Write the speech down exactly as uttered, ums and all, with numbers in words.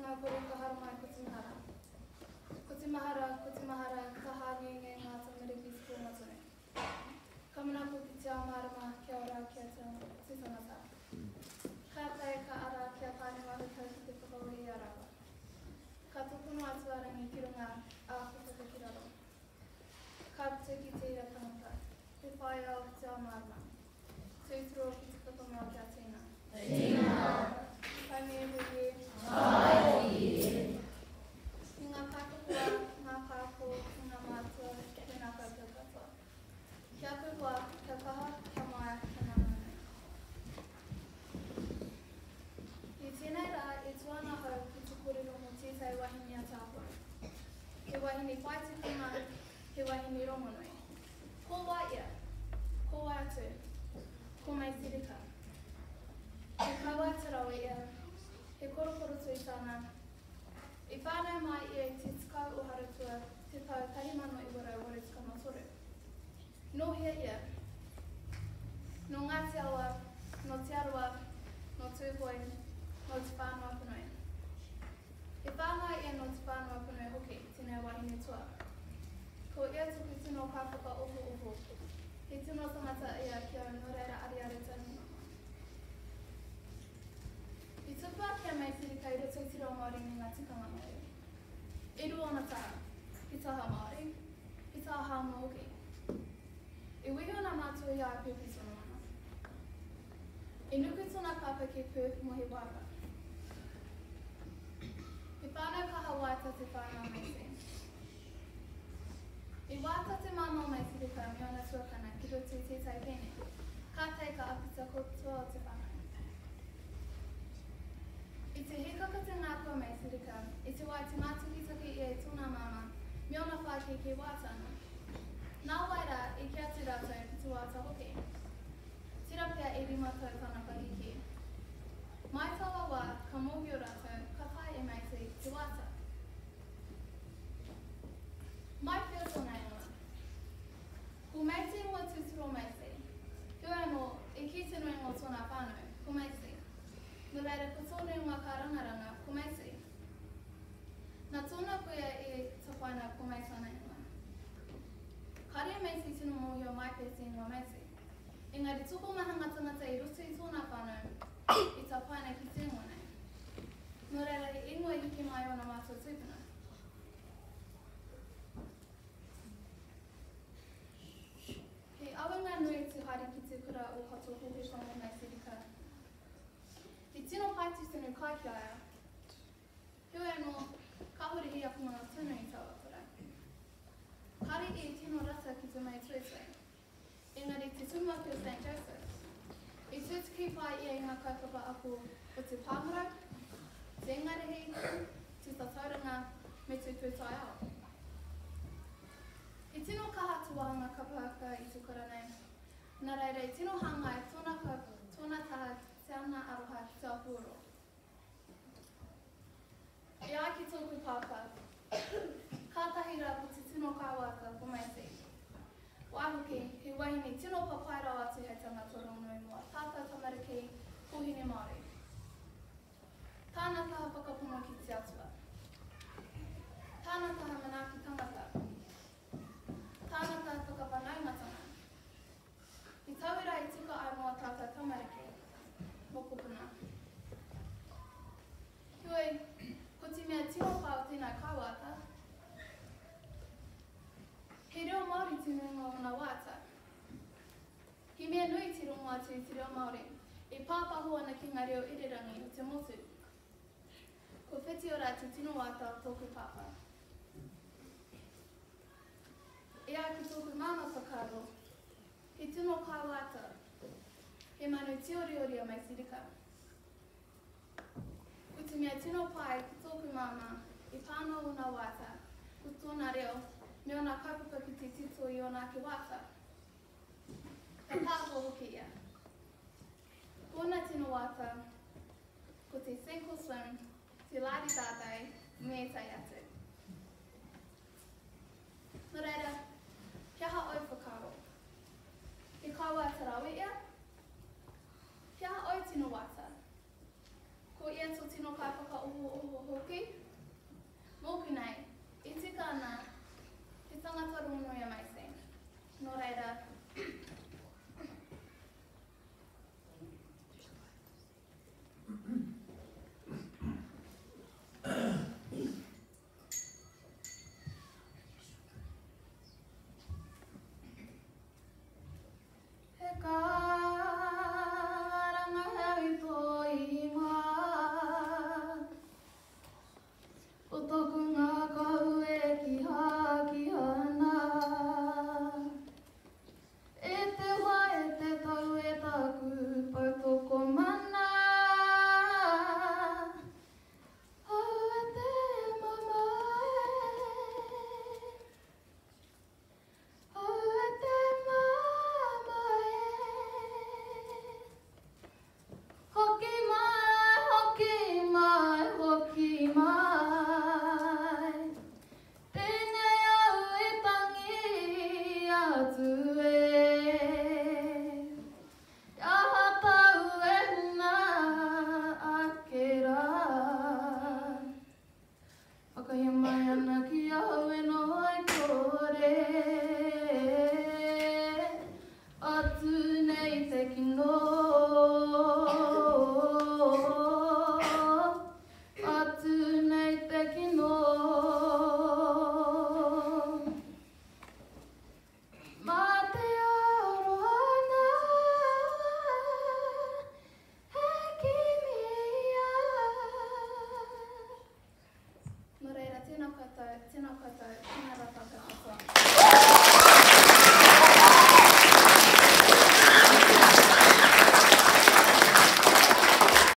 ngā kore ka hara mai ko te mahara. Ko te mahara, ko te mahara, ka hāngi nge ngā tamariki ko matone. Ka manako ki te ao marama, kia ora kia te, te tangata. Ka tae ka ara kia tāne wahutau ki te whakauri i arawa. Ka tokunu atu arangi ki runga a whakaka ki raro. Ka pute ki te ira tangata. Te whae au ki te ao marama. Tūturo ki te whakamau kia tēnā. Tēnā. Kai me hui e. Kai e. I ngā kākapua, ngā kāko, i ngā mātua, ki ngā koutou katoa. Kia kukua, kia kaha, kia mai, kia mananei. I tēnei rā, e tuana hau ki te kōrero mo tētai wahine a tāpua. He wahine whaitukunga, he wahine rongonui. Ko wā ia, ko wā atu, ko Maisey Rika. He kaua te rawa ia, he korokoro tui tāna. I whānau mai ia i te tikau o haratua, te tau tahimano i wara wara tika matoru. Nō hea ia, no ngā te awa, no te aroa, no tūhoi, no te whānau punoi. He whānau ia no te whānau punoi hoki, tēnei wahine tua. Ko ia tuku tino kāpaka oho oho. He tino tangata ia kia no reira ari ari tani mama. I tupua kia Maisey Rika i roto i te reo Māori ni ngā tikanga Māori. I rua ona taha, i taha Māori, i taha hāma hoki. I wihi ona mātua ia i pēpi tonu ana. I nuku tōna papa ki pēpi mohi wāka. I whānau kaha waita te whānau Maisey. I wāta te māmau Maisey Rika me ona tuakana ki roto i tētai pēne. Ka tei ka apita kotua o te whānau. I te hekaka te ngāpua Maisey Rika, i te wai te mātukitaki ia i tōna māma, me ona whāke ki wāta ana. Nā waira i kia te rātou ki te wāta hoki. Tira pia e rima tau tāna pahiki. Mai tawa wā, ka mōhi o rātou, ka whai e Maisey te wāta. Mai pia tōna ingoa. Ko Maisey mua tūturo Maisey. Hua anō, e ki te nui ngō tōna whānau, ko Maisey. No reira, ko tōna ingoa ka rangaranga, ko Maisey. Nā tōna kuia e tapaina ko Maisey ana ingoa. Kare Maisey tino mōhi o mai pēti ingoa Maisey. Engari tuko mahanga tangata i roto i tōna whānau, i tapaina ki te ingoa nei. No reira, he ingoa hiki mai ona mātua tūpuna. He awanga nui te haere ki te kura o hato hohe whango Maisey Rika. I tino paiti tunu kaikiaia. Hua anō, ka huri hi aku mana tunu i taua kura. Kari e tino rata ki te mai tuetui. Engari te tumaki o Saint Joseph. I tūtuki pai ia i ngā kaupapa aku o te pāmara, te ingarihi, te tatauranga, me te pūtai ao. I tino kaha te wahanga kapahaka i te kura nei. Nā reira, i tino hanga e tōna, tōna taha te ana aroha ki te ahuoro. I ai ki tōku pāpā, kātahi rā ko te tino kāwaka ko Maisey. Wāhoki, he wahine tino papaira atu hei tangata rongonui mua, tātou tamariki, kohine Māori. Tāna taha whakapono ki te atua. Tāna taha manaki tangata. Tāna taha whakawhanaumatanga. I tauira i tika ai mua tātou tamariki. Mokopuna. Hioi, ko te mea tino pāo tēnā kāwata. He reo Māori tino ingoa o ngā wāta. He mea nui te rongo atu i te reo Māori, e pāpaho ana ki ngā reo irirangi o te motu. Ko whiti ora te tino wāta o tōku pāpā. E ai ki tōku māma whakaro, he tino kāwata. He manu te ori ori o Maisey Rika. Ko te mea tino pai ki tōku māma i pāno o ngā wāta, ko tōna reo, me ona kaupapa ki te tito i ona ki wāta. Ka tāho hoki ia. Kona tino wāta, ko te sink or swim, te laari tātai, me tai atu. No reira, kia ha oi whakaro. He kaua te rawe ia, kia ha oi tino wāta. Ko ia tō tino kaipaka oho oho hoki. Mōku nei, I tika ana, te tangata rongoia Maisey. Nō reira, he karanga hewi tō inga, o toku ngā kau e ki haki ana. E te wā e te tau e taku pautoko mana. Au e te mamae, au e te mamae. Hoki mai, hoki mai, hoki mai. Tēnei au e tangi atu e. Ia tau e huna ake rā. Whakahia mai ana ki au e noi kore. Atu nei te kino. Atu nei te kino. Mā te arohana, he kimi ia. Nō reira, tēnā koutou, tēnā koutou, tēnā